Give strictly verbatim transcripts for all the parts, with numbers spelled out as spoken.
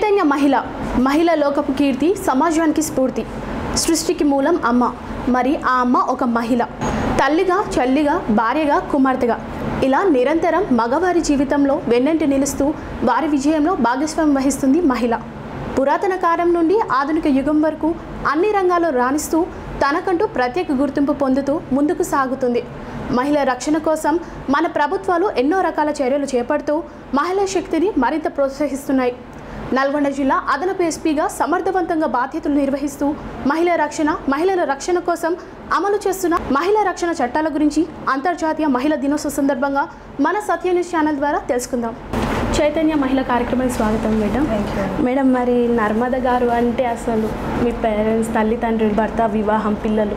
చైతన్య మహిళ మహిళ లోకపు కీర్తి, సమాజానికి స్ఫూర్తి. సృష్టికి మూలం అమ్మ. మరి ఆ అమ్మ ఒక మహిళ, తల్లిగా, చెల్లిగా, భార్యగా, కుమార్తెగా ఇలా నిరంతరం మగవారి జీవితంలో వెన్నంటి నిలుస్తూ వారి విజయంలో భాగస్వామ్యం వహిస్తుంది మహిళ. పురాతన కాలం నుండి ఆధునిక యుగం వరకు అన్ని రంగాల్లో రాణిస్తూ తనకంటూ ప్రత్యేక గుర్తింపు పొందుతూ ముందుకు సాగుతుంది. మహిళల రక్షణ కోసం మన ప్రభుత్వాలు ఎన్నో రకాల చర్యలు చేపడుతూ మహిళా శక్తిని మరింత ప్రోత్సహిస్తున్నాయి. నల్గొండ జిల్లా అదనపు ఎస్పీగా సమర్థవంతంగా బాధ్యతలు నిర్వహిస్తూ మహిళా రక్షణ మహిళల రక్షణ కోసం అమలు చేస్తున్న మహిళా రక్షణ చట్టాల గురించి అంతర్జాతీయ మహిళా దినోత్సవ సందర్భంగా మన సత్య న్యూస్ ఛానల్ ద్వారా తెలుసుకుందాం. చైతన్య మహిళా కార్యక్రమానికి స్వాగతం మేడం. మేడం, మరి నర్మద గారు అంటే అసలు మీ పేరెంట్స్, తల్లిదండ్రులు, భర్త, వివాహం, పిల్లలు?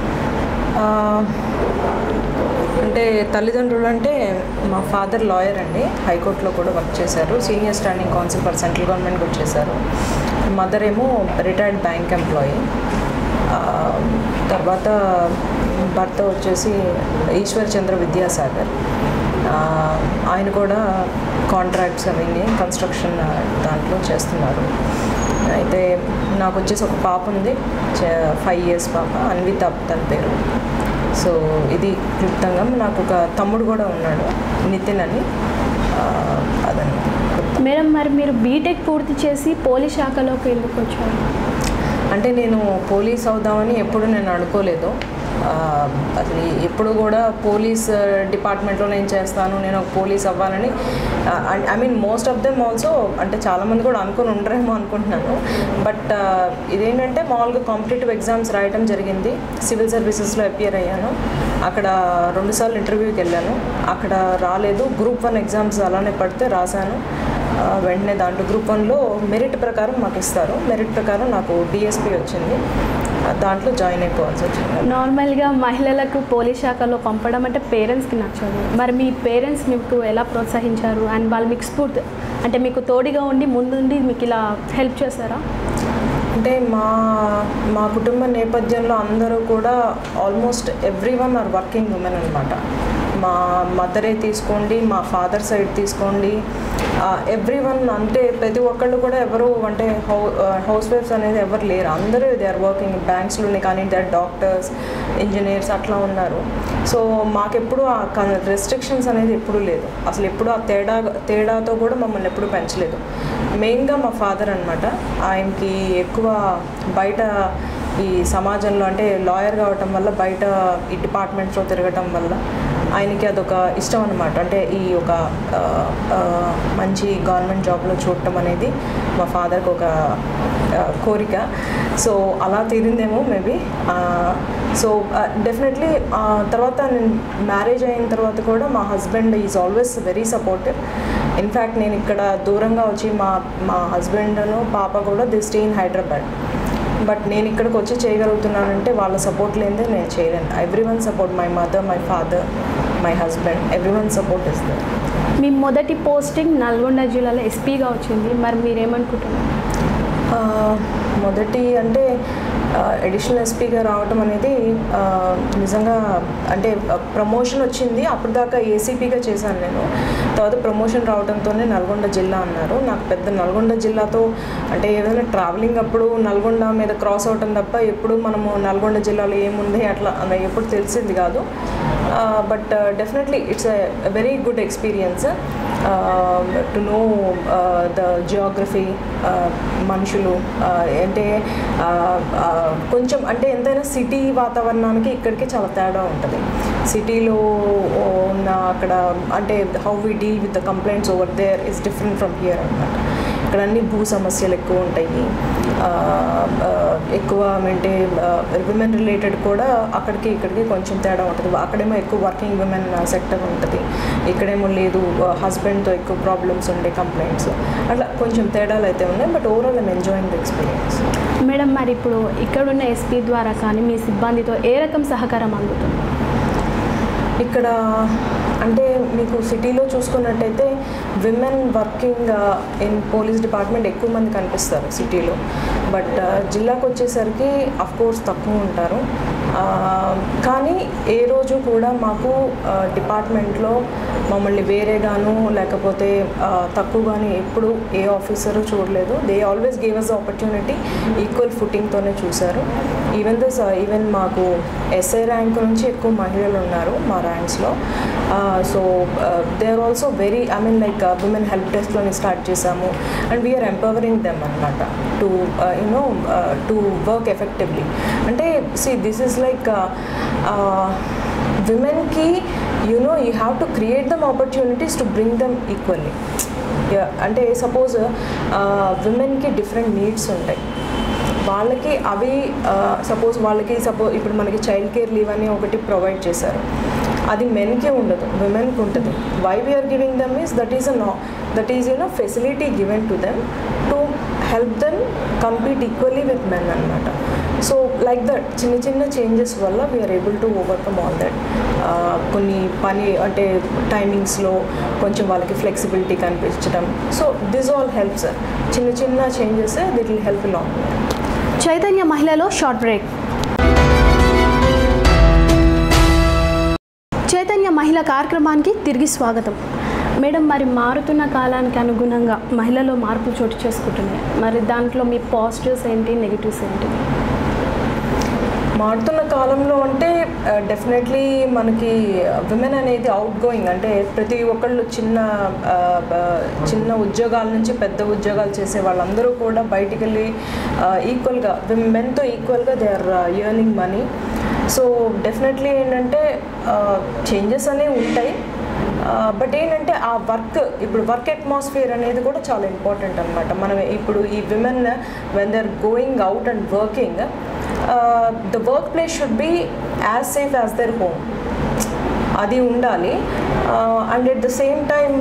అంటే తల్లిదండ్రులు అంటే మా ఫాదర్ లాయర్ అండి, హైకోర్టులో కూడా వర్క్ చేశారు, senior standing counsel for central government కూడా చేశారు. మదర్ ఏమో రిటైర్డ్ బ్యాంక్ ఎంప్లాయీ. తర్వాత భర్త వచ్చేసి ఈశ్వర్ చంద్ర విద్యాసాగర్, ఆయన కూడా కాంట్రాక్ట్స్ అవన్నీ కన్స్ట్రక్షన్ దాంట్లో చేస్తున్నారు. అయితే నాకు వచ్చేసి ఒక పాప ఉంది, ఫైవ్ ఇయర్స్ పాప, అన్విత తన పేరు. సో ఇది క్లుప్తంగా. నాకు ఒక తమ్ముడు కూడా ఉన్నాడు, నితిన్ అని. అదన్నమాట. మేడం, మరి మీరు బీటెక్ పూర్తి చేసి పోలీస్ శాఖలోకి ఎందుకు వచ్చారు? అంటే నేను పోలీస్ అవుదామని ఎప్పుడు నేను అనుకోలేదు. అసలు ఎప్పుడు కూడా పోలీస్ డిపార్ట్మెంట్లో నేను చేస్తాను, నేను ఒక పోలీస్ అవ్వాలని, I mean most of them also, అంటే చాలామంది కూడా అనుకుని ఉండరేమో అనుకుంటున్నాను. బట్ ఇదేంటంటే మామూలుగా కాంపిటేటివ్ ఎగ్జామ్స్ రాయటం జరిగింది, సివిల్ సర్వీసెస్లో అపియర్ అయ్యాను. అక్కడ రెండుసార్లు ఇంటర్వ్యూకి వెళ్ళాను, అక్కడ రాలేదు. గ్రూప్ వన్ ఎగ్జామ్స్ అలానే పడితే రాశాను. వెంటనే దాంట్లో గ్రూప్ వన్లో మెరిట్ ప్రకారం మాకు ఇస్తారు, మెరిట్ ప్రకారం నాకు డిఎస్పీ వచ్చింది, దాంట్లో జాయిన్ అయిపోవాల్సి వచ్చింది. నార్మల్గా మహిళలకు పోలీస్ శాఖలో పంపడం అంటే పేరెంట్స్కి నచ్చదు. మరి మీ పేరెంట్స్ మీకు ఎలా ప్రోత్సహించారు అండ్ వాళ్ళు మీకు స్ఫూర్తి అంటే మీకు తోడుగా ఉండి ముందుండి మీకు ఇలా హెల్ప్ చేశారా? అంటే మా మా కుటుంబ నేపథ్యంలో అందరూ కూడా almost everyone are working women అనమాట. మా మదరే తీసుకోండి, మా ఫాదర్ సైడ్ తీసుకోండి, ఎవ్రీ వన్, అంటే ప్రతి ఒక్కళ్ళు కూడా ఎవరు అంటే హౌ హౌస్ వైఫ్స్ అనేది ఎవరు లేరు, అందరూ దే ఆర్ వర్కింగ్ బ్యాంక్స్లోనే కానీ, దే ఆర్ డాక్టర్స్, ఇంజనీర్స్ అట్లా ఉన్నారు. సో మాకెప్పుడు ఆ రెస్ట్రిక్షన్స్ అనేది ఎప్పుడూ లేదు, అసలు ఎప్పుడు ఆ తేడా తేడాతో కూడా మమ్మల్ని ఎప్పుడు పెంచలేదు. మెయిన్గా మా ఫాదర్ అనమాట, ఆయనకి ఎక్కువ బయట ఈ సమాజంలో అంటే లాయర్ కావటం వల్ల బయట ఈ డిపార్ట్మెంట్స్లో తిరగటం వల్ల ఆయనకి అదొక ఇష్టం అనమాట. అంటే ఈ ఒక మంచి గవర్నమెంట్ జాబ్లో చూడటం అనేది మా ఫాదర్కి ఒక కోరిక. సో అలా తీరిందేమో మేబీ. సో డెఫినెట్లీ తర్వాత నేను మ్యారేజ్ అయిన తర్వాత కూడా మా husband is always very supportive. In fact నేను ఇక్కడ దూరంగా వచ్చి మా మా హస్బెండ్ను పాప కూడా the stay in Hyderabad, but నేను ఇక్కడికి వచ్చి చేయగలుగుతున్నానంటే వాళ్ళ సపోర్ట్ లేనిదే నేను చేయలేను. Everyone support, my mother, my father, my husband, everyone support is there. మీ మొదటి పోస్టింగ్ నల్గొండ జిల్లాలో ఎస్పీగా వచ్చింది, మరి మీరేమనుకుంటున్నారు? మొదటి అంటే అడిషనల్ ఎస్పీగా రావటం అనేది నిజంగా అంటే ప్రమోషన్ వచ్చింది, అప్పుడు దాకా ఏసీపీగా చేశాను నేను. తర్వాత ప్రమోషన్ రావడంతోనే నల్గొండ జిల్లా అన్నారు. నాకు పెద్ద నల్గొండ జిల్లాతో అంటే ఏదైనా ట్రావెలింగ్ అప్పుడు నల్గొండ మీద క్రాస్ అవటం తప్ప ఎప్పుడు మనము నల్గొండ జిల్లాలో ఏముంది అట్లా అలా ఎప్పుడు తెలిసింది కాదు. But definitely it's a very good experience to know the geography, మనుషులు, అంటే కొంచెం అంటే ఎంతైనా సిటీ వాతావరణానికి ఇక్కడికి చాలా తేడా ఉంటుంది. సిటీలో ఉన్న అక్కడ అంటే how we deal with the complaints over there is different from here అనమాట. ఇక్కడ అన్ని భూ సమస్యలు ఎక్కువ ఉంటాయి, ఎక్కువ అంటే విమెన్ రిలేటెడ్ కూడా అక్కడికి ఇక్కడికి కొంచెం తేడా ఉంటుంది. అక్కడేమో ఎక్కువ వర్కింగ్ విమెన్ సెక్టర్ ఉంటుంది, ఇక్కడేమో లేదు, హస్బెండ్తో ఎక్కువ ప్రాబ్లమ్స్ ఉండే కంప్లైంట్స్, అట్లా కొంచెం తేడాలు అయితే ఉన్నాయి. But overall I'm enjoying the experience. Madam, మరి ఇప్పుడు ఇక్కడున్న ఎస్పీ ద్వారా కానీ మీ సిబ్బందితో ఏ రకం సహకారం అందుతుంది? ఇక్కడ అంటే మీకు సిటీలో చూసుకున్నట్టయితే women working in police department ఎక్కువ మంది కనిపిస్తారు సిటీలో. బట్ జిల్లాకు వచ్చేసరికి అఫ్కోర్స్ తక్కువ ఉంటారు. కానీ ఏ రోజు కూడా మాకు డిపార్ట్మెంట్లో మమ్మల్ని వేరేగాను లేకపోతే తక్కువగాను ఎప్పుడు ఏ ఆఫీసరు చూడలేదు. They always give us opportunity, equal ఫుటింగ్తోనే చూశారు. ఈవెన్ దిస్ ఈవెన్ మాకు ఎస్ఐ ర్యాంక్ నుంచి ఎక్కువ మహిళలు ఉన్నారు మా ర్యాంక్స్లో. So they are also very I mean like women help డెస్క్లోని స్టార్ట్ చేశాము అండ్ వీఆర్ ఎంపవరింగ్ దెమ్ అనమాట to you know to work effectively. అంటే సి దిస్ ఈజ్ లైక్ విమెన్కి you know you have to create them opportunities to bring them equally. అంటే suppose విమెన్కి different needs ఉంటాయి, వాళ్ళకి అవి suppose వాళ్ళకి సపోజ్ ఇప్పుడు మనకి చైల్డ్ కేర్ లీవ్ అని ఒకటి ప్రొవైడ్ చేశారు, అది మెన్కి ఉండదు, విమెన్కి ఉంటుంది. Why we are giving them is that is a no that is you know facility given to them to help them compete equally with men అనమాట. సో లైక్ దట్ చిన్న చిన్న చేంజెస్ వల్ల we are able to overcome all that. కొన్ని పని అంటే టైమింగ్స్లో కొంచెం వాళ్ళకి ఫ్లెక్సిబిలిటీ కనిపించడం. So this all helps. చిన్న చిన్న changes that will help long. Chaitanya మహిళలో షార్ట్ బ్రేక్. చైతన్య మహిళ కార్యక్రమానికి తిరిగి స్వాగతం. మేడం, మరి మారుతున్న కాలానికి అనుగుణంగా మహిళలో మార్పులు చోటు చేసుకుంటున్నాయి. మరి దాంట్లో మీ పాజిటివ్స్ ఏంటి, నెగిటివ్స్ ఏంటి? మారుతున్న కాలంలో అంటే డెఫినెట్లీ మనకి విమెన్ అనేది అవుట్ గోయింగ్, అంటే ప్రతి ఒక్కళ్ళు చిన్న చిన్న ఉద్యోగాల నుంచి పెద్ద ఉద్యోగాలు చేసే వాళ్ళందరూ కూడా బయటికి వెళ్ళి ఈక్వల్గా మెన్తో ఈక్వల్గా they are earning money. So definitely ఏంటంటే చేంజెస్ అనేవి ఉంటాయి. బట్ ఏంటంటే ఆ వర్క్ ఇప్పుడు వర్క్ అట్మాస్ఫియర్ అనేది కూడా చాలా ఇంపార్టెంట్ అనమాట. మనం ఇప్పుడు ఈ women when they are going out and working, the work place should be as safe as their home, అది ఉండాలి. And at the same time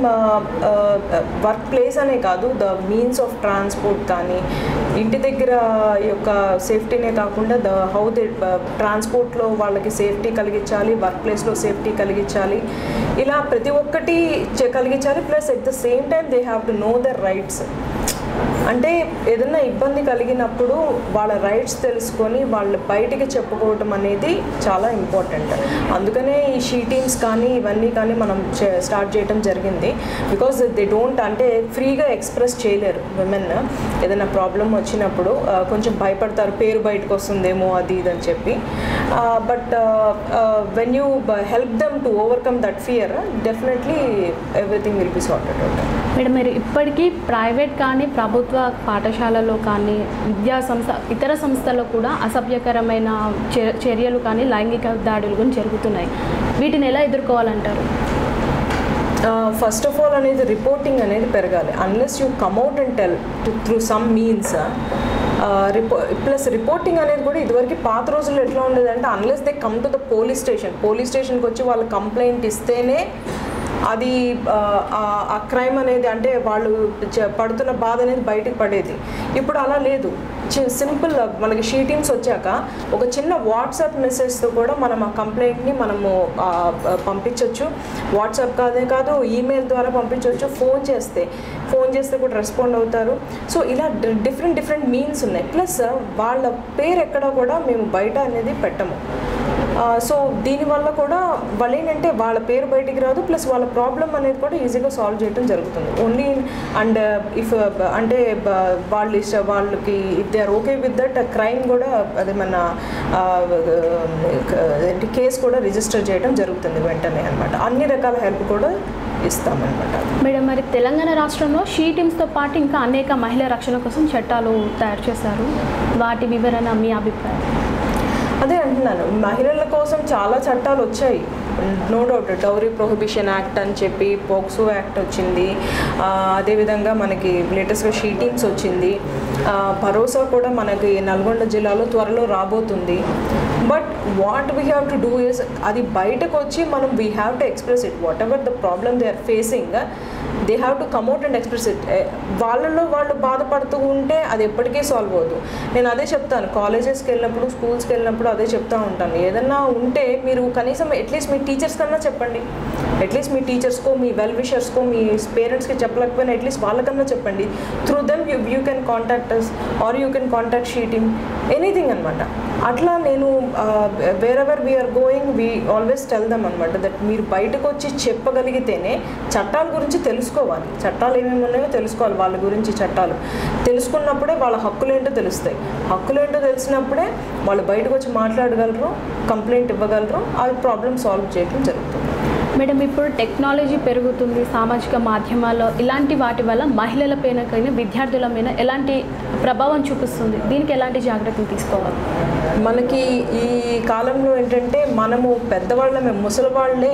work place అనే కాదు, ద మీన్స్ ఆఫ్ ట్రాన్స్పోర్ట్ కానీ ఇంటి దగ్గర యొక్క సేఫ్టీనే కాకుండా ద హౌ దే ట్రాన్స్పోర్ట్లో వాళ్ళకి సేఫ్టీ కలిగించాలి, వర్క్ ప్లేస్లో సేఫ్టీ కలిగించాలి, ఇలా ప్రతి ఒక్కటి కలిగించాలి. Plus at the same time they have to know their rights. అంటే ఏదైనా ఇబ్బంది కలిగినప్పుడు వాళ్ళ రైట్స్ తెలుసుకొని వాళ్ళు బయటికి చెప్పుకోవటం అనేది చాలా ఇంపార్టెంట్. అందుకనే ఈ షీ టీమ్స్ కానీ ఇవన్నీ కానీ మనం స్టార్ట్ చేయడం జరిగింది. బికాజ్ దే డోంట్ అంటే ఫ్రీగా ఎక్స్ప్రెస్ చేయలేరు విమెన్. ఏదైనా ప్రాబ్లం వచ్చినప్పుడు కొంచెం భయపడతారు, పేరు బయటకు వస్తుందేమో అది ఇది అని చెప్పి. But when you help them to overcome that fear, definitely everything will be sorted out. Madam, మీరు ఇప్పటికీ ప్రైవేట్ కానీ ప్రభుత్వ పాఠశాలలో కానీ విద్యా సంస్థ ఇతర సంస్థల్లో కూడా అసభ్యకరమైన చర్యలు కానీ లైంగిక దాడులు కానీ జరుగుతున్నాయి. వీటిని ఎలా ఎదుర్కోవాలంటారు? ఫస్ట్ ఆఫ్ ఆల్ అనేది రిపోర్టింగ్ అనేది పెరగాలి. Unless you come out and tell through some means. రిపో ప్లస్ రిపోర్టింగ్ అనేది కూడా ఇదివరకు పాత రోజుల్లో ఎట్లా ఉండేదంటే unless they come to the police station, police స్టేషన్కి వచ్చి వాళ్ళు కంప్లైంట్ ఇస్తేనే అది ఆ క్రైమ్ అనేది అంటే వాళ్ళు పడుతున్న బాధ అనేది బయటకు పడేది. ఇప్పుడు అలా లేదు. సింపుల్ మనకి షీ టీమ్స్ వచ్చాక ఒక చిన్న వాట్సాప్ మెసేజ్తో కూడా మనం ఆ కంప్లైంట్ని మనము పంపించవచ్చు. వాట్సాప్ కాదే కాదు ఈమెయిల్ ద్వారా పంపించవచ్చు. ఫోన్ చేస్తే ఫోన్ చేస్తే కూడా రెస్పాండ్ అవుతారు. సో ఇలా డిఫరెంట్ డిఫరెంట్ మీన్స్ ఉన్నాయి. ప్లస్ వాళ్ళ పేరు ఎక్కడ కూడా మేము బయట అనేది పెట్టము. సో దీనివల్ల కూడా వాళ్ళు ఏంటంటే వాళ్ళ పేరు బయటికి రాదు, ప్లస్ వాళ్ళ ప్రాబ్లం అనేది కూడా ఈజీగా సాల్వ్ చేయడం జరుగుతుంది. ఓన్లీ అండ్ ఇఫ్ అంటే వాళ్ళు ఇష్ట వాళ్ళకి if they are okay with that crime కూడా అదేమన్నా ఏంటి కేసు కూడా రిజిస్టర్ చేయడం జరుగుతుంది వెంటనే అనమాట. అన్ని రకాల హెల్ప్ కూడా ఇస్తామన్నమాట. మేడం, మరి తెలంగాణ రాష్ట్రంలో షీ టీమ్స్తో పాటు ఇంకా అనేక మహిళా రక్షణ కోసం చట్టాలు తయారు చేశారు. వాటి వివరణ మీ అభిప్రాయం? అదే అంటున్నాను, మహిళల కోసం చాలా చట్టాలు వచ్చాయి, no doubt. Dowry prohibition act అని చెప్పి పోక్సో యాక్ట్ వచ్చింది. అదేవిధంగా మనకి లేటెస్ట్గా షీ టీమ్స్ వచ్చింది. భరోసా కూడా మనకి నల్గొండ జిల్లాలో త్వరలో రాబోతుంది. But what we have to do is అది బయటకు వచ్చి మనం we have to express it. Whatever the problem they are facing, they have to come out and express it. వాళ్ళలో వాళ్ళు బాధపడుతూ ఉంటే అది ఎప్పటికీ సాల్వ్ అవ్వదు. నేను అదే చెప్తాను, కాలేజెస్కి వెళ్ళినప్పుడు స్కూల్స్కి వెళ్ళినప్పుడు అదే చెప్తూ ఉంటాను, ఏదన్నా ఉంటే మీరు కనీసం అట్లీస్ట్ మీ టీచర్స్ కన్నా చెప్పండి, అట్లీస్ట్ మీ టీచర్స్కో మీ వెల్ విషర్స్కో మీ పేరెంట్స్కి చెప్పలేకపోయినా అట్లీస్ట్ వాళ్ళకన్నా చెప్పండి. Through them you you can contact us or you can contact she team, anything అనమాట. అట్లా నేను wherever we are going we always tell them అనమాట దట్ మీరు బయటకు వచ్చి చెప్పగలిగితేనే చట్టాల గురించి తెలుసుకోవాలి, చట్టాలు ఏమేమి ఉన్నాయో తెలుసుకోవాలి, వాళ్ళ గురించి చట్టాలు తెలుసుకున్నప్పుడే వాళ్ళ హక్కులు ఏంటో తెలుస్తాయి. హక్కులు ఏంటో తెలిసినప్పుడే వాళ్ళు బయటకు వచ్చి మాట్లాడగలరు, కంప్లైంట్ ఇవ్వగలరు, ఆ ప్రాబ్లమ్ సాల్వ్ చేయడం జరుగుతుంది. మేడం, ఇప్పుడు టెక్నాలజీ పెరుగుతుంది, సామాజిక మాధ్యమాల్లో ఇలాంటి వాటి వల్ల మహిళల పైన కానీ విద్యార్థుల మీద ఎలాంటి ప్రభావం చూపిస్తుంది, దీనికి ఎలాంటి జాగ్రత్తలు తీసుకోవాలి? మనకి ఈ కాలంలో ఏంటంటే మనము పెద్దవాళ్ళమే, ముసలి వాళ్ళే,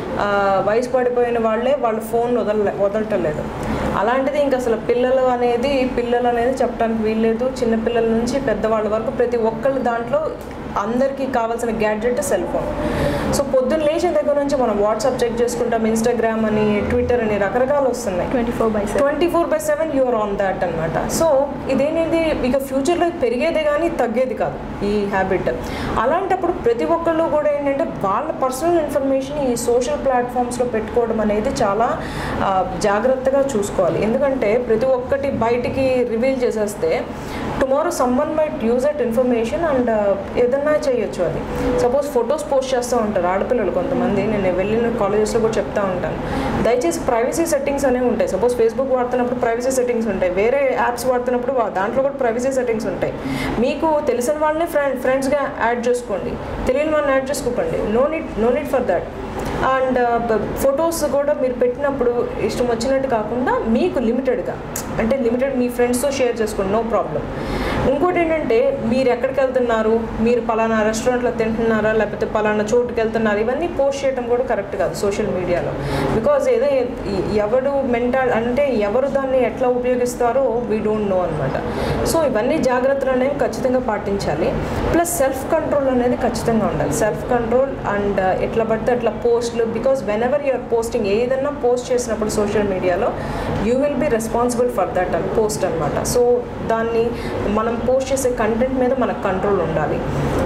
వయసు పడిపోయిన వాళ్ళే వాళ్ళు ఫోన్ వదల వదలటలేదు. అలాంటిది ఇంక అసలు పిల్లలు అనేది పిల్లలు అనేది చెప్పడానికి వీల్లేదు. చిన్నపిల్లల నుంచి పెద్దవాళ్ళ వరకు ప్రతి ఒక్కళ్ళ దాంట్లో అందరికీ కావాల్సిన గ్యాడ్జెట్ సెల్ ఫోన్. సో పొద్దున్న లేచిన దగ్గర నుంచి మనం వాట్సాప్ చెక్ చేసుకుంటాం, ఇన్స్టాగ్రామ్ అని, ట్విట్టర్ అని రకరకాలు వస్తున్నాయి. Twenty four by twenty four by seven you are on that అనమాట. సో ఇదేనేది ఇక ఫ్యూచర్లో పెరిగేదే కానీ తగ్గేది కాదు ఈ హ్యాబిట్. అలాంటప్పుడు ప్రతి ఒక్కళ్ళు కూడా ఏంటంటే వాళ్ళ పర్సనల్ ఇన్ఫర్మేషన్ ఈ సోషల్ ప్లాట్ఫామ్స్లో పెట్టుకోవడం అనేది చాలా జాగ్రత్తగా చూసుకోవాలి. ఎందుకంటే ప్రతి ఒక్కటి బయటికి రివీల్ చేసేస్తే tomorrow someone might use that information and ఏదన్నా చేయొచ్చు. అది సపోజ్ ఫొటోస్ పోస్ట్ చేస్తూ ఉంటారు ఆడపిల్లలు కొంతమంది, నేను వెళ్ళిన కాలేజెస్లో కూడా చెప్తా ఉంటాను, దయచేసి ప్రైవసీ సెట్టింగ్స్ అనేవి ఉంటాయి. సపోజ్ ఫేస్బుక్ వాడుతున్నప్పుడు ప్రైవసీ సెట్టింగ్స్ ఉంటాయి, వేరే యాప్స్ వాడుతున్నప్పుడు దాంట్లో కూడా ప్రైవసీ సెట్టింగ్స్ ఉంటాయి. మీకు తెలిసిన వాళ్ళని ఫ్రెండ్ ఫ్రెండ్స్గా యాడ్ చేసుకోండి, తెలియని వాళ్ళని యాడ్ చేసుకోకండి, no need no need for that. And photos కూడా మీరు పెట్టినప్పుడు ఇష్టం వచ్చినట్టు కాకుండా మీకు లిమిటెడ్గా, అంటే లిమిటెడ్ మీ ఫ్రెండ్స్తో షేర్ చేసుకోండి, నో ప్రాబ్లం. ఇంకోటి ఏంటంటే మీరు ఎక్కడికి వెళ్తున్నారు, మీరు పలానా రెస్టారెంట్లో తింటున్నారా లేకపోతే పలానా చోటుకి వెళ్తున్నారు, ఇవన్నీ పోస్ట్ చేయడం కూడా కరెక్ట్ కాదు సోషల్ మీడియాలో. బికాజ్ ఏదో ఎవరు మెంటల్ అంటే ఎవరు దాన్ని ఎట్లా ఉపయోగిస్తారో వీ డోంట్ నో అనమాట. సో ఇవన్నీ జాగ్రత్తలు అనేవి ఖచ్చితంగా పాటించాలి. ప్లస్ సెల్ఫ్ కంట్రోల్ అనేది ఖచ్చితంగా ఉండాలి. సెల్ఫ్ కంట్రోల్ అండ్ ఎట్లా పడితే అట్లా పోస్ట్లు, because whenever you are posting, ఏదన్నా పోస్ట్ చేసినప్పుడు సోషల్ మీడియాలో you will be responsible for that అని పోస్ట్ అనమాట. సో దాన్ని మనం పోస్ట్ చేసే కంటెంట్ మీద మనకు కంట్రోల్ ఉండాలి,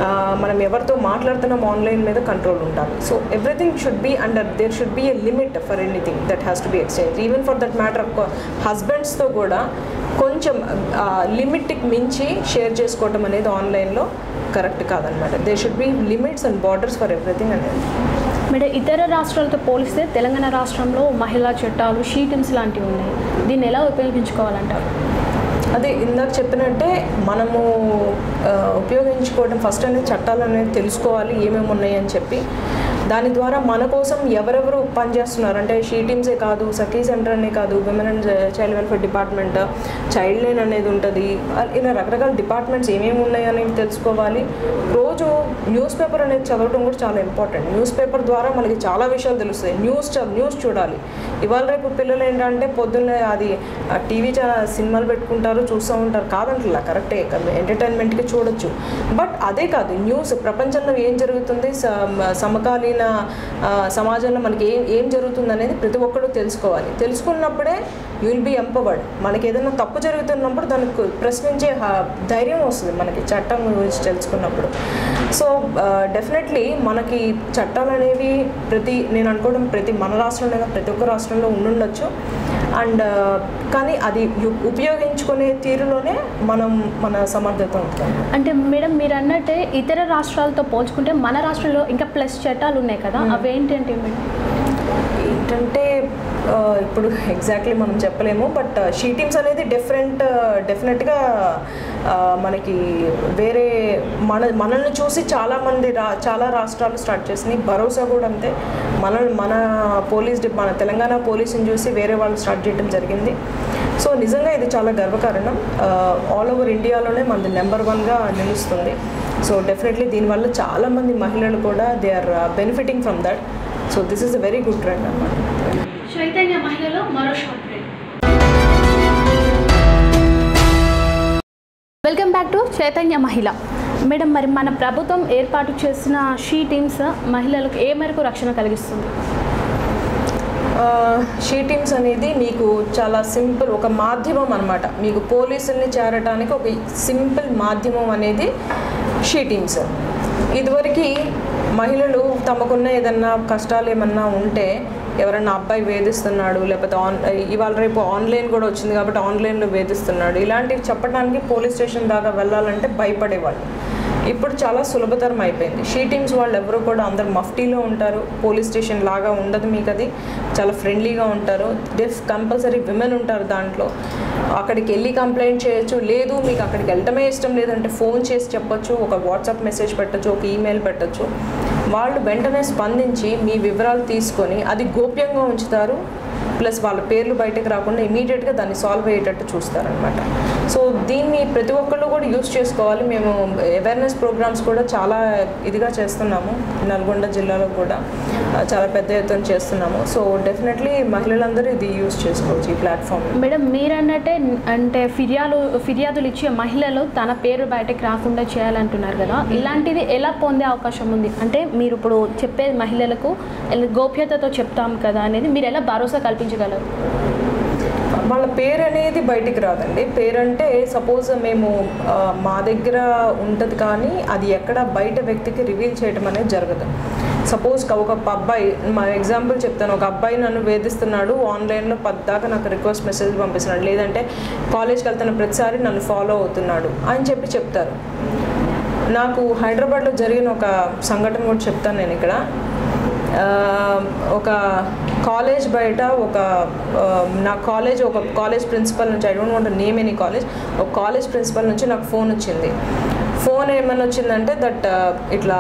మనం ఎవరితో మాట్లాడుతున్నాం ఆన్లైన్ మీద కంట్రోల్ ఉండాలి. So everything should be under, there should be a limit for anything that has to be exchange. Even for that matter హస్బెండ్స్తో కూడా కొంచెం లిమిట్కి మించి షేర్ చేసుకోవటం అనేది ఆన్లైన్లో కరెక్ట్ కాదనమాట. There should be limits and borders for everything అనేది. Madam, ఇతర రాష్ట్రాలతో పోలిస్తే తెలంగాణ రాష్ట్రంలో మహిళా చట్టాలు, షీ టీమ్స్ లాంటివి ఉన్నాయి, దీన్ని ఎలా ఉపయోగించుకోవాలంటారు? అదే ఇందాక చెప్పినట్టే మనము ఉపయోగించుకోవడం ఫస్ట్ అనేది చట్టాలు అనేది తెలుసుకోవాలి ఏమేమి ఉన్నాయని చెప్పి, దాని ద్వారా మన కోసం ఎవరెవరు పనిచేస్తున్నారు అంటే షీ టీమ్సే కాదు, సఖీ సెంటర్ అనే కాదు, women and child welfare department, child line అనేది ఉంటుంది, ఇలా రకరకాల డిపార్ట్మెంట్స్ ఏమేమి ఉన్నాయో అనేది తెలుసుకోవాలి. రోజు న్యూస్ పేపర్ అనేది చదవడం కూడా చాలా ఇంపార్టెంట్. న్యూస్ పేపర్ ద్వారా మనకి చాలా విషయాలు తెలుస్తాయి. న్యూస్ న్యూస్ చూడాలి. ఇవాళ రేపు పిల్లలు ఏంటంటే పొద్దున్నే అది టీవీ సినిమాలు పెట్టుకుంటారు, చూస్తూ ఉంటారు, కాదంటలా కరెక్టే, ఎంటర్టైన్మెంట్కి చూడొచ్చు. బట్ అదే కాదు, న్యూస్ ప్రపంచంలో ఏం జరుగుతుంది, సమకాలీన సమాజంలో మనకి ఏం ఏం జరుగుతుంది అనేది ప్రతి ఒక్కరు తెలుసుకోవాలి. తెలుసుకున్నప్పుడే యూ విల్ బీ ఎంపవర్డ్. మనకి ఏదైనా తప్పు జరుగుతున్నప్పుడు దానికి ప్రశ్నించే ధైర్యం వస్తుంది మనకి చట్టం గురించి తెలుసుకున్నప్పుడు. సో డెఫినెట్లీ మనకి చట్టాలు అనేవి ప్రతి నేను అనుకోవడం ప్రతి మన రాష్ట్రంలో ప్రతి ఒక్క రాష్ట్రంలో ఉండుండొచ్చు. అండ్ కానీ అది ఉపయోగించుకునే తీరులోనే మనం మన సమర్థత ఉంటుంది. అంటే మేడం మీరు అన్నట్టే ఇతర రాష్ట్రాలతో పోల్చుకుంటే మన రాష్ట్రంలో ఇంకా ప్లస్ చట్టాలు ఉన్నాయి కదా, అవి ఏంటంటే మేడం? ఏంటంటే ఇప్పుడు ఎగ్జాక్ట్లీ మనం చెప్పలేము, బట్ షీ టీమ్స్ అనేది డిఫరెంట్ డెఫినెట్గా మనకి వేరే మన మనల్ని చూసి చాలామంది రా చాలా రాష్ట్రాలు స్టార్ట్ చేసినాయి. భరోసా కూడా అంతే, మన మన పోలీస్ మన తెలంగాణ పోలీసుని చూసి వేరే వాళ్ళు స్టార్ట్ చేయడం జరిగింది. సో నిజంగా ఇది చాలా గర్వకారణం. ఆల్ ఓవర్ ఇండియాలోనే మనది నెంబర్ వన్గా నిలుస్తుంది. సో డెఫినెట్లీ దీనివల్ల చాలామంది మహిళలు కూడా they are benefiting from that. So this is a very good trend అన్నమాట. చైతన్య మహిళలో మరో short break. Welcome back to Chaitanya Mahila. Madam, మరి మన ప్రభుత్వం ఏర్పాటు చేసిన షీ టీమ్స్ మహిళలకు ఏ మేరకు రక్షణ కలిగిస్తుంది? షీ టీమ్స్ అనేది మీకు చాలా సింపుల్ ఒక మాధ్యమం అనమాట. మీకు పోలీసుల్ని చేరడానికి ఒక సింపుల్ మాధ్యమం అనేది షీ టీమ్స్. ఇదివరకు మహిళలు తమకున్న ఏదన్నా కష్టాలు ఏమన్నా ఉంటే ఎవరన్నా అబ్బాయి వేధిస్తున్నాడు, లేకపోతే ఆన్ ఇవాళ రేపు ఆన్లైన్ కూడా వచ్చింది కాబట్టి ఆన్లైన్లో వేధిస్తున్నాడు, ఇలాంటివి చెప్పడానికి పోలీస్ స్టేషన్ దాకా వెళ్ళాలంటే భయపడేవాళ్ళు. ఇప్పుడు చాలా సులభతరం అయిపోయింది. షీ టీమ్స్ వాళ్ళు ఎవరు కూడా అందరు మఫ్టీలో ఉంటారు, పోలీస్ స్టేషన్ లాగా ఉండదు మీకు, అది చాలా ఫ్రెండ్లీగా ఉంటారు. డెఫ్ కంపల్సరీ విమెన్ ఉంటారు దాంట్లో. అక్కడికి వెళ్ళి కంప్లైంట్ చేయొచ్చు, లేదు మీకు అక్కడికి వెళ్ళటమే ఇష్టం లేదంటే ఫోన్ చేసి చెప్పొచ్చు, ఒక వాట్సాప్ మెసేజ్ పెట్టచ్చు, ఒక ఈమెయిల్ పెట్టచ్చు. వాళ్ళు వెంటనే స్పందించి మీ వివరాలు తీసుకొని అది గోప్యంగా ఉంచుతారు, ప్లస్ వాళ్ళ పేర్లు బయటకు రాకుండా ఇమీడియట్గా దాన్ని సాల్వ్ అయ్యేటట్టు చూస్తారనమాట. సో దీన్ని ప్రతి ఒక్కళ్ళు కూడా యూస్ చేసుకోవాలి. మేము అవేర్నెస్ ప్రోగ్రామ్స్ కూడా చాలా ఇదిగా చేస్తున్నాము, నల్గొండ జిల్లాలో కూడా చాలా పెద్ద ఎత్తున చేస్తున్నాము. సో డెఫినెట్లీ మహిళలందరూ ఇది యూస్ చేసుకోవచ్చు ఈ ప్లాట్ఫామ్. మేడం మీరు అన్నట్టే అంటే ఫిర్యాదు ఫిర్యాదులు ఇచ్చే మహిళలు తన పేరు బయటకు రాకుండా చేయాలంటున్నారు కదా, ఇలాంటిది ఎలా పొందే అవకాశం ఉంది? అంటే మీరు ఇప్పుడు చెప్పే మహిళలకు గోప్యతతో చెప్తాం కదా అనేది మీరు ఎలా భరోసా కల్పించగలరు? వాళ్ళ పేరు అనేది బయటికి రాదండి. పేరు అంటే సపోజ్ మేము మా దగ్గర ఉంటుంది కానీ అది ఎక్కడ బయట వ్యక్తికి రివీల్ చేయడం అనేది జరగదు. సపోజ్ ఒక అబ్బాయి, మా ఎగ్జాంపుల్ చెప్తాను, ఒక అబ్బాయి నన్ను వేధిస్తున్నాడు, ఆన్లైన్లో పద్దాకా నాకు రిక్వెస్ట్ మెసేజ్ పంపిస్తున్నాడు, లేదంటే కాలేజ్కి వెళ్తున్న ప్రతిసారి నన్ను ఫాలో అవుతున్నాడు అని చెప్పి చెప్తారు. నాకు హైదరాబాద్లో జరిగిన ఒక సంఘటన కూడా చెప్తాను నేను ఇక్కడ. ఒక కాలేజ్ బయట ఒక నా కాలేజ్ ఒక కాలేజ్ ప్రిన్సిపల్ నుంచి, I don't want to name any college, ఒక కాలేజ్ ప్రిన్సిపల్ నుంచి నాకు ఫోన్ వచ్చింది. ఫోన్ ఏమని వచ్చిందంటే దట్ ఇట్లా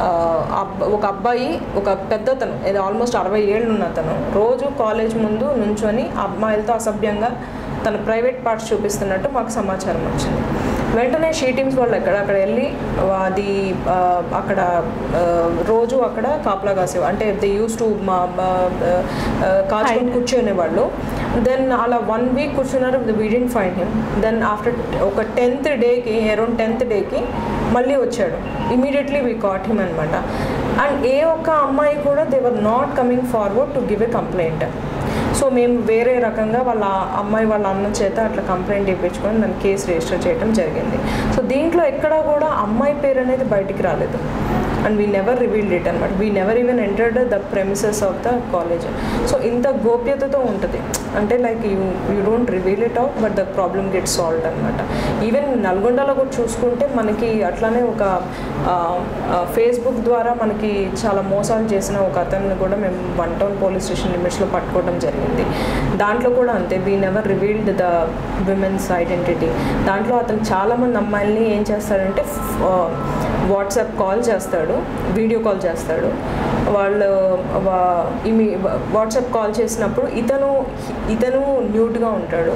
ఒక అబ్బాయి, ఒక పెద్దతను, ఇది ఆల్మోస్ట్ అరవై ఏళ్ళు ఉన్న అతను, రోజు కాలేజ్ ముందు నుంచొని అమ్మాయిలతో అసభ్యంగా తన ప్రైవేట్ పార్ట్స్ చూపిస్తున్నట్టు మాకు సమాచారం వచ్చింది. వెంటనే షీ టీమ్స్ వాళ్ళు ఎక్కడ అక్కడ వెళ్ళి అది అక్కడ రోజు అక్కడ కాపలా కాసేవాళ్ళు, అంటే దే యూస్ టు మా కాచుకొని కూర్చునేవాళ్ళు. దెన్ అలా వన్ వీక్ కూర్చున్నారు, we didn't find him. Then after ఒక టెన్త్ డేకి అరౌండ్ టెన్త్ డేకి మళ్ళీ వచ్చాడు. ఇమీడియట్లీ వీ కాట్ హిమ్ అనమాట. అండ్ ఏ ఒక్క అమ్మాయి కూడా they were not coming forward to give a complaint. So మేము వేరే రకంగా వాళ్ళ అమ్మాయి వాళ్ళ అన్న చేత అట్లా కంప్లైంట్ ఇప్పించుకొని దాన్ని కేసు రిజిస్టర్ చేయడం జరిగింది. సో దీంట్లో ఎక్కడా కూడా అమ్మాయి పేరు అనేది బయటికి రాలేదు. And we never revealed it అనమాట. We never even entered the premises of the college. So ఇంత గోప్యతతో ఉంటుంది, అంటే like you you don't reveal it out but the problem get solved అనమాట. ఈవెన్ నల్గొండలో కూడా చూసుకుంటే మనకి అట్లానే ఒక ఫేస్బుక్ ద్వారా మనకి చాలా మోసాలు చేసిన ఒక అతన్ని కూడా మేము వన్ టౌన్ పోలీస్ స్టేషన్ లిమిట్స్లో పట్టుకోవడం జరిగింది. దాంట్లో కూడా అంతే, we never revealed the women's identity. దాంట్లో అతను చాలామంది అమ్మాయిల్ని ఏం చేస్తాడంటే వాట్సాప్ కాల్ చేస్తాడు, వీడియో కాల్ చేస్తాడు. వాళ్ళు ఇమి వాట్సాప్ కాల్ చేసినప్పుడు ఇతను ఇతను న్యూట్గా ఉంటాడు.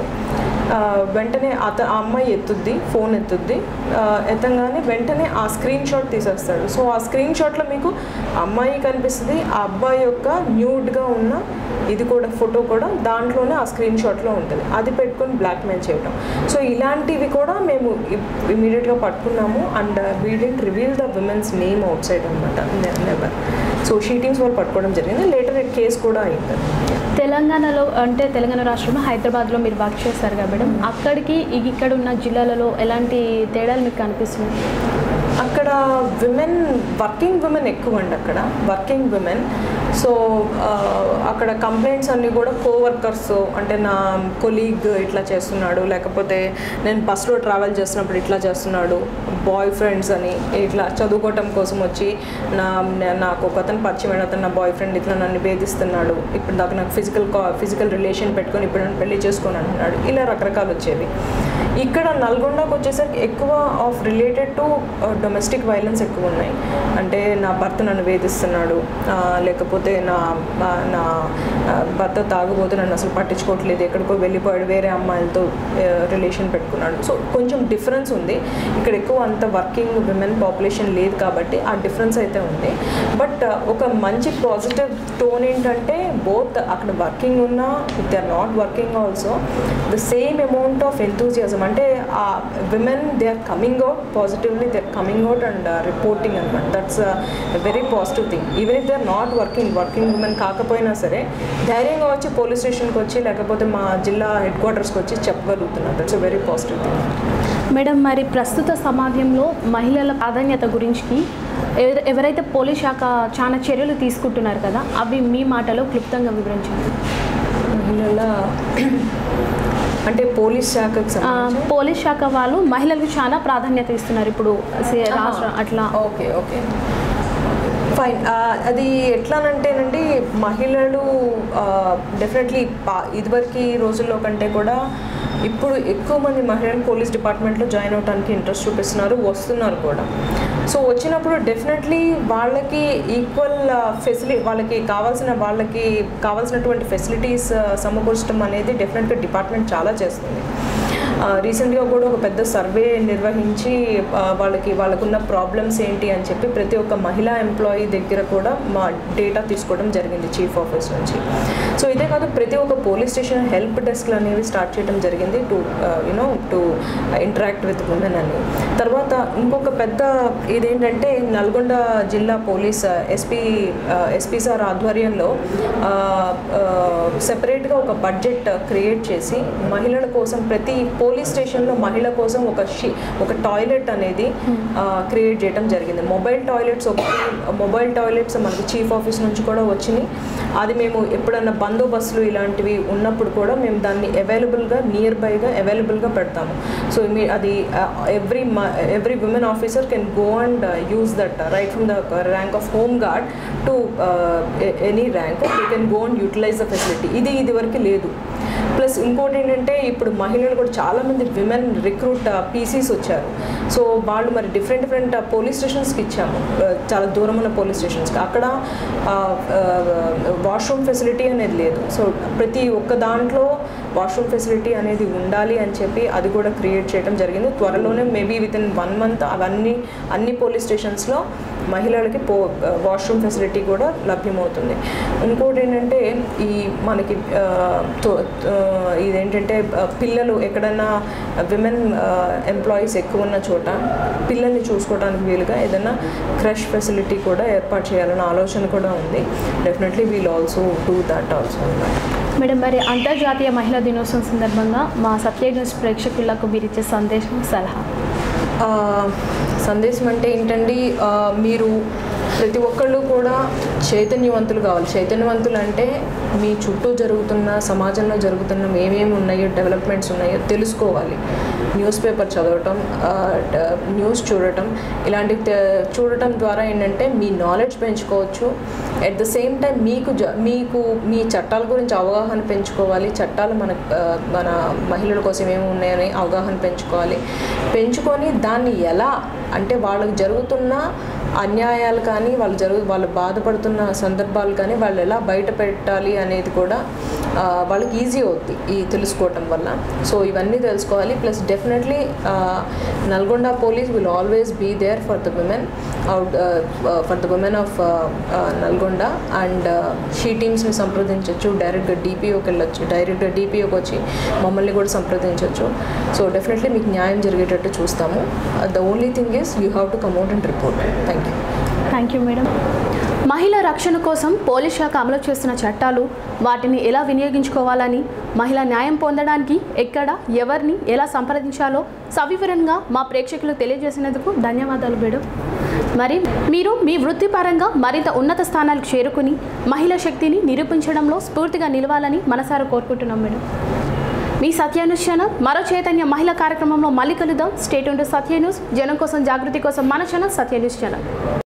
వెంటనే అత ఆ అమ్మాయి ఎత్తుద్ది, ఫోన్ ఎత్తుద్ది, ఎత్తంగానే వెంటనే ఆ స్క్రీన్ షాట్ తీసేస్తాడు. సో ఆ స్క్రీన్ షాట్లో మీకు అమ్మాయి కనిపిస్తుంది, ఆ అబ్బాయి యొక్క న్యూడ్గా ఉన్న ఇది కూడా ఫోటో కూడా దాంట్లోనే ఆ స్క్రీన్ షాట్లో ఉంటుంది. అది పెట్టుకొని బ్లాక్మెయిల్ చేయడం. సో ఇలాంటివి కూడా మేము ఇమీడియట్గా పట్టుకున్నాము. And we didn't reveal the women's name outside అనమాట, నెవర్. సో షీ టీమ్స్ వాళ్ళు పట్టుకోవడం జరిగింది. లేటర్ కేసు కూడా అయింది. తెలంగాణలో అంటే తెలంగాణ రాష్ట్రంలో హైదరాబాద్లో మీరు వర్క్ చేస్తారు కాబట్టి అక్కడికి ఇక్కడ ఉన్న జిల్లాలలో ఎలాంటి తేడాలు మీకు కనిపిస్తున్నాయి? అక్కడ విమెన్ వర్కింగ్ విమెన్ ఎక్కువ అండి, అక్కడ వర్కింగ్ విమెన్. సో అక్కడ కంప్లైంట్స్ అన్నీ కూడా కోవర్కర్స్, అంటే నా కొలీగ్ ఇట్లా చేస్తున్నాడు, లేకపోతే నేను బస్లో ట్రావెల్ చేస్తున్నప్పుడు ఇట్లా చేస్తున్నాడు, బాయ్ ఫ్రెండ్స్ అని ఇట్లా చదువుకోవటం కోసం వచ్చి నా నాకు ఒక అతను పరిచయం, అతను నా బాయ్ ఫ్రెండ్ ఇట్లా నన్ను వేధిస్తున్నాడు, ఇప్పుడు దాకా నాకు ఫిజికల్ ఫిజికల్ రిలేషన్ పెట్టుకొని ఇప్పుడు నన్ను పెళ్లి చేసుకొని అంటున్నాడు, ఇలా రకరకాలు వచ్చేవి. ఇక్కడ నల్గొండకు వచ్చేసరికి ఎక్కువ of related to domestic violence ఎక్కువ ఉన్నాయి. అంటే నా భర్త నన్ను వేధిస్తున్నాడు, లేకపోతే నా నా భర్త తాగుబోతే నన్ను అసలు పట్టించుకోవట్లేదు, ఎక్కడికో వెళ్ళిపోయాడు, వేరే అమ్మాయిలతో రిలేషన్ పెట్టుకున్నాడు. సో కొంచెం డిఫరెన్స్ ఉంది. ఇక్కడ ఎక్కువ అంత వర్కింగ్ విమెన్ పాపులేషన్ లేదు కాబట్టి ఆ డిఫరెన్స్ అయితే ఉంది. బట్ ఒక మంచి పాజిటివ్ టోన్ ఏంటంటే బోత్ అక్కడ వర్కింగ్ ఉన్నా, if they are not working also the same amount of enthusiasm, అంటే ఆ women they are coming out positively, they are coming out and reporting అనమాట. That's very positive thing. Even if they are not working working women కాకపోయినా సరే ధైర్యంగా వచ్చి police స్టేషన్కి వచ్చి లేకపోతే మా జిల్లా హెడ్ క్వార్టర్స్కి వచ్చి చెప్పగలుగుతున్నారు. That's a very positive thing. Madam, మరి ప్రస్తుత సమాజంలో మహిళల ప్రాధాన్యత గురించి ఎవరైతే పోలీస్ శాఖ చాలా చర్యలు తీసుకుంటున్నారు కదా, అవి మీ మాటలో క్లుప్తంగా వివరించండి. మహిళల అంటే పోలీస్ శాఖకు పోలీస్ శాఖ వాళ్ళు మహిళలకు చాలా ప్రాధాన్యత ఇస్తున్నారు ఇప్పుడు రాష్ట్ర అట్లా. Okay okay fine. అది ఎట్లానంటేనండి, మహిళలు డెఫినెట్లీ ఇదివరకు రోజుల్లో కంటే కూడా ఇప్పుడు ఎక్కువ మంది మహిళలు పోలీస్ డిపార్ట్మెంట్లో జాయిన్ అవడానికి ఇంట్రెస్ట్ చూపిస్తున్నారు, వస్తున్నారు కూడా. సో వచ్చినప్పుడు డెఫినెట్లీ వాళ్ళకి ఈక్వల్ ఫెసిలిటీ, వాళ్ళకి కావాల్సిన వాళ్ళకి కావాల్సినటువంటి ఫెసిలిటీస్ సమకూర్చడం అనేది డెఫినెట్గా డిపార్ట్మెంట్ చాలా చేస్తుంది. రీసెంట్గా కూడా ఒక పెద్ద సర్వే నిర్వహించి వాళ్ళకి వాళ్ళకున్న ప్రాబ్లమ్స్ ఏంటి అని చెప్పి ప్రతి ఒక్క మహిళా ఎంప్లాయీ దగ్గర కూడా మా డేటా తీసుకోవడం జరిగింది చీఫ్ ఆఫీస్ నుంచి. సో ఇదే కాదు, ప్రతి ఒక్క పోలీస్ స్టేషన్ హెల్ప్ డెస్క్లు అనేవి స్టార్ట్ చేయడం జరిగింది to you know to interact with women అని. తర్వాత ఇంకొక పెద్ద ఇదేంటంటే నల్గొండ జిల్లా పోలీస్ ఎస్పీ ఎస్పీ సార్ ఆధ్వర్యంలో సెపరేట్గా ఒక బడ్జెట్ క్రియేట్ చేసి మహిళల కోసం ప్రతి పోలీస్ స్టేషన్లో మహిళ కోసం ఒక షీ ఒక టాయిలెట్ అనేది క్రియేట్ చేయడం జరిగింది. మొబైల్ టాయిలెట్స్ ఒకటి మొబైల్ టాయిలెట్స్ మనకి చీఫ్ ఆఫీస్ నుంచి కూడా వచ్చినాయి. అది మేము ఎప్పుడన్నా బందోబస్తులు ఇలాంటివి ఉన్నప్పుడు కూడా మేము దాన్ని అవైలబుల్గా నియర్ బైగా అవైలబుల్గా పెడతాము. సో మీ అది every every women officer can go and use that right from the rank of home guard to any rank you can go and utilize the facility. ఇది ఇది వరకు లేదు. ప్లస్ ఇంకోటి ఏంటంటే ఇప్పుడు మహిళలు కూడా చాలామంది విమెన్ రిక్రూట్ పీసీస్ వచ్చారు. సో వాళ్ళు మరి డిఫరెంట్ డిఫరెంట్ పోలీస్ స్టేషన్స్కి ఇచ్చాము, చాలా దూరం ఉన్న పోలీస్ స్టేషన్స్కి. అక్కడ వాష్రూమ్ ఫెసిలిటీ అనేది లేదు. సో ప్రతి ఒక్క దాంట్లో వాష్రూమ్ ఫెసిలిటీ అనేది ఉండాలి అని చెప్పి అది కూడా క్రియేట్ చేయడం జరిగింది. త్వరలోనే maybe within one month అవన్నీ అన్ని పోలీస్ స్టేషన్స్లో మహిళలకి పో వాష్రూమ్ ఫెసిలిటీ కూడా లభ్యమవుతుంది. ఇంకోటి ఏంటంటే ఈ మనకి ఇదేంటంటే పిల్లలు ఎక్కడన్నా విమెన్ ఎంప్లాయీస్ ఎక్కువ ఉన్న చోట పిల్లల్ని చూసుకోవడానికి వీలుగా ఏదైనా క్రష్ ఫెసిలిటీ కూడా ఏర్పాటు చేయాలన్న ఆలోచన కూడా ఉంది. Definitely we'll also do that also అన్నమాట. మేడం, మరి అంతర్జాతీయ మహిళా దినోత్సవం సందర్భంగా మా సత్య న్యూస్ ప్రేక్షకులకు మీరు ఇచ్చే సందేశం, సలహా? సందేశం అంటే ఏంటండి, మీరు ప్రతి ఒక్కళ్ళు కూడా చైతన్యవంతులు కావాలి. చైతన్యవంతులు అంటే మీ చుట్టూ జరుగుతున్న సమాజంలో జరుగుతున్న ఏమేమి ఉన్నాయో డెవలప్మెంట్స్ ఉన్నాయో తెలుసుకోవాలి. న్యూస్ పేపర్ చదవటం, న్యూస్ చూడటం, ఇలాంటివి చూడటం ద్వారా ఏంటంటే మీ నాలెడ్జ్ పెంచుకోవచ్చు. ఎట్ ద సేమ్ టైం మీకు జ మీకు మీ చట్టాల గురించి అవగాహన పెంచుకోవాలి. చట్టాలు మన మన మహిళల కోసం ఏమి ఉన్నాయని అవగాహన పెంచుకోవాలి. పెంచుకొని దాన్ని ఎలా అంటే వాళ్ళకి జరుగుతున్న అన్యాయాలు కానీ వాళ్ళు జరుగు వాళ్ళు బాధపడుతున్న సందర్భాలు కానీ వాళ్ళు ఎలా బయట పెట్టాలి అనేది కూడా వాళ్ళకి ఈజీ అవుద్ది ఈ తెలుసుకోవటం వల్ల. సో ఇవన్నీ తెలుసుకోవాలి. Plus definitely Nalgonda police will always be there for the women out for the women of Nalgonda. And she టీమ్స్ని సంప్రదించవచ్చు, డైరెక్ట్గా డిపిఓకి వెళ్ళొచ్చు, డైరెక్ట్గా డిపిఓకి వచ్చి మమ్మల్ని కూడా సంప్రదించవచ్చు. సో డెఫినెట్లీ మీకు న్యాయం జరిగేటట్టు చూస్తాము. The only thing is you have to come out and report. Thank you. Thank you madam. మహిళా రక్షణ కోసం పోలీస్ శాఖ అమలు చేస్తున్న చట్టాలు, వాటిని ఎలా వినియోగించుకోవాలని, మహిళా న్యాయం పొందడానికి ఎక్కడ ఎవరిని ఎలా సంప్రదించాలో సవివరంగా మా ప్రేక్షకులకు తెలియజేసినందుకు ధన్యవాదాలు మేడం. మరి మీరు మీ వృత్తిపరంగా మరింత ఉన్నత స్థానాలకు చేరుకుని మహిళా శక్తిని నిరూపించడంలో స్ఫూర్తిగా నిలవాలని మనసారా కోరుకుంటున్నాం మేడం. మీ సత్య న్యూస్ ఛానల్ మరో చైతన్య మహిళా కార్యక్రమంలో మళ్ళీ కలుద్దాం. Stay tuned to Satya news. జనం కోసం, జాగృతి కోసం మన ఛానల్ సత్య న్యూస్ ఛానల్.